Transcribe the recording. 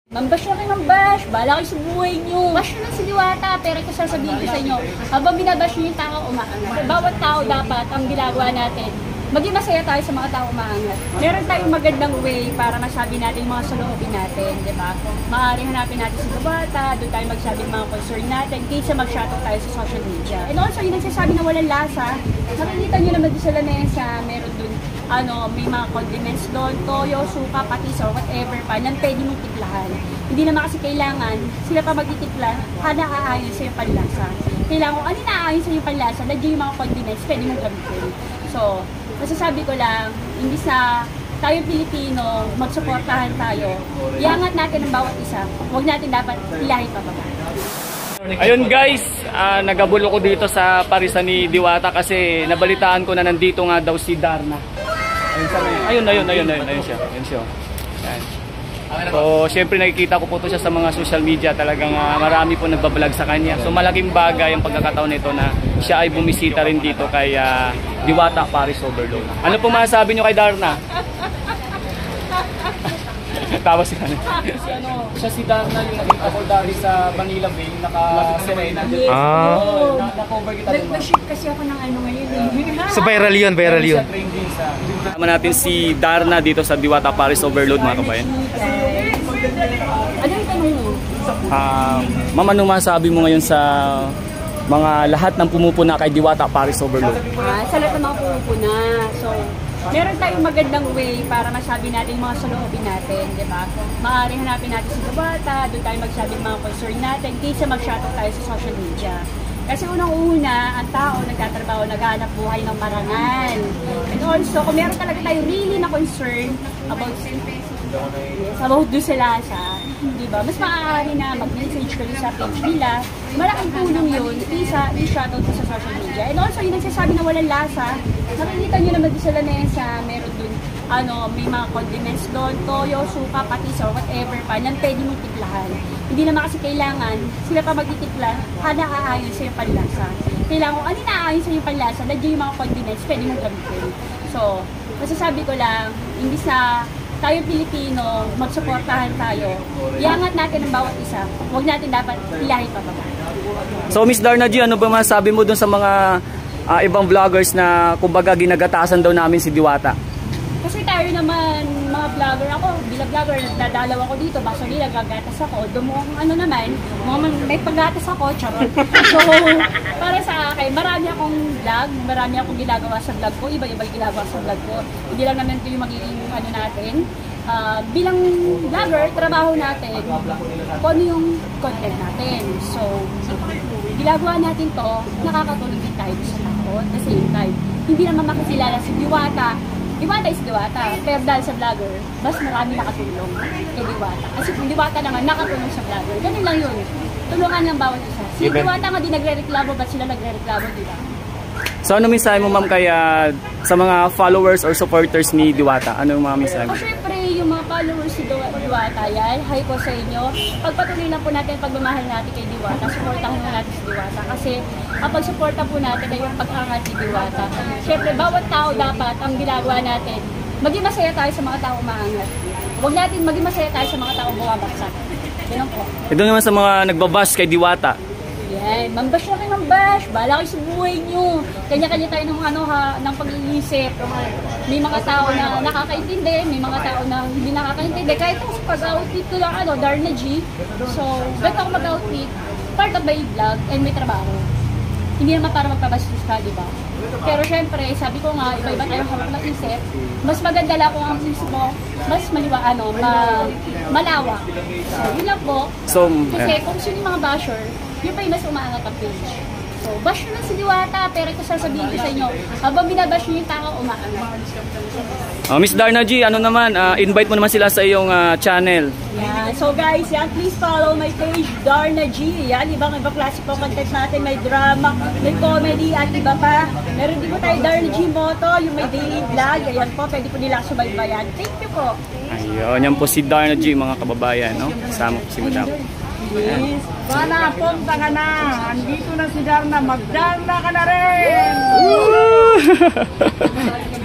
Mambash na kayo mambash, bahala kayo sa buhay nyo. Bash nyo lang si Diwata, pero ito sasabihin ko sa inyo, habang binabash nyo yung tao umaangat. Bawat tao dapat ang ginagawa natin, maging masaya tayo sa mga tao umaangat. Meron tayong magandang way para masabi natin yung mga saloobin natin, di ba? Maaari hanapin natin si Diwata, doon tayo magsabi ng mga concern natin, kaysa mag-shoutout tayo sa social media. And also, yung nagsasabi na walang lasa, nakikita nyo naman doon sa lamesa, meron doon, may mga condiments doon, toyo, suka, patis, or whatever pa, nang pwede mong tiklahan. Hindi naman kasi kailangan, sila pa magtitikla, aayon sa yung panlasa. Kailangan kung ano naayon sa yung panlasa, nandiyan yung mga condiments, pwede mong gamitin. So, masasabi ko lang, imbis na tayong Pilipino, magsuportahan tayo, iangat natin ang bawat isa, huwag natin dapat ilahin pababa. Ayun guys, nagabulok ko dito sa parisan ni Diwata kasi nabalitaan ko na nandito nga daw si Darna. Ayun siya. Yan. So, syempre nakikita ko po ito siya sa mga social media. Talagang marami po nagbablog sa kanya. So, malaking bagay ang pagkakataon nito na siya ay bumisita rin dito kay Diwata Paris Overload. Ano po masasabi nyo kay Darna? Tawa si Darna. Siya si Darna yung nakita ko dahil sa Manila Bay, naka-serena. Na-cover kita doon. Nag-shoot kasi ako ng ano ngayon. So viral yun. Kasama natin si Darna dito sa Diwata Paris Overload, mga kabayan. Ano yung tanong mo? Ma'am, ano masabi mo ngayon sa mga lahat ng pumupuna kay Diwata Paris Overload? Sa lahat ng mga pumupuna. So, meron tayong magandang way para masabi natin yung mga saloobin natin, di ba? Maaari hanapin natin si Diwata, doon tayo magsabi ng mga concern natin, kaysa mag-shoutout tayo sa social media. Kasi unang-una, ang tao nagtatrabaho, naghahanap buhay ng marangal. And also, kung meron talaga tayo really na concern about doon sa lasa, di ba? Mas maaari na mag-message kayo sa page nila. Malaking tulong yun, i-shoutout sa social media. And also, yung nagsasabi na walang lasa, nakikita nyo naman doon sa lamesa, meron doon, may mga condiments doon, toyo, suka, patis, or whatever pa, nang pwede mong tiklahan. Hindi naman kasi kailangan, sila pa magtitikla, aayon sa yung panlasa. Kailangan kung ano naayon sa yung panlasa, nandiyan yung mga condiments, pwede mong gamitin. So, masasabi ko lang, imbis na tayong Pilipino, magsuportahan tayo, iangat natin ang bawat isa, huwag natin dapat ilahin pababa. So Miss Darna G, ano ba masabi mo dun sa mga ibang vloggers na kumbaga ginagatasan daw namin si Diwata? Kasi tayo naman, mga vlogger ako, bilang vlogger, nadalaw ako dito, basta nila gagatas ako, naman, may paggatas ako, charot. So, para sa akin, marami akong vlog, marami akong ginagawa sa vlog ko, iba-iba yung ginagawa sa vlog ko. Hindi lang naman ito yung magiging natin. Bilang vlogger, trabaho natin, kung ano yung content natin. So, ginagawa natin to, nakakatulong din tayo sa tao at the same time. Hindi naman makakilala si Diwata. Diwata is Diwata, pero dahil sa vlogger, mas marami nakatulong kay Diwata. Kasi kung Diwata naman nakatulong sa vlogger, ganun lang yun. Tulungan ng bawat isa. Si Diwata nga di nagre-reklamo, ba't sila nagre-reklamo, diba? So ano mensahe mo ma'am kaya sa mga followers or supporters ni Diwata? Ano yung mga mensahe mo? Siyempre, yung mga followers si Diwata, yan, hi po sa inyo. Pagpatuloy lang po natin pagmamahal natin kay Diwata, supportahan na natin si Diwata. Kasi kapag suporta po natin ay yung pag-angat ni Diwata. Siyempre, bawat tao dapat ang ginagawa natin, maging masaya tayo sa mga tao umaangat. Huwag natin maging masaya tayo sa mga tao bumabagsak. Ganun po. Ito naman sa mga nagbabash kay Diwata. Yan, mambash na kayo mambash, bahala kayo sa buhay nyo. Kanya-kanya tayo ng pag-iisip. May mga tao na nakakaintindi, may mga tao na hindi nakakaintindi. Kahit ako sa pag-outfit ko lang, Darna G. So, ba't ako mag-outfit? Part of my vlog and may trabaho. Hindi naman para magpabastos ka, di ba? Pero syempre, sabi ko nga, iba-iba tayo hawak ng isip. Mas maganda lang kung ang isip mo, mas malawak. So, yun lang po. So, kasi kung sino yung mga basher, yun pa yung mas umaangat ang page. So, bash nyo lang si Diwata, pero ito sasabihin ko sa inyo, habang binabash nyo yung tao, umaangat. Miss Darna G, ano naman, invite mo naman sila sa iyong channel. Yeah, so guys, yan, please follow my page, Darna G. Yan, ibang klase po content natin, may drama, may comedy, at iba pa. Meron din po tayo Darna G Moto, yung may daily vlog. Ayan po, pwede po nila subaybayan. Thank you po. Ayun, yan po si Darna G, mga kababayan, no? Kasama po si Madam. Yes. Sana, punta ka na. Andito na si Darna. Mag-Darna ka na rin.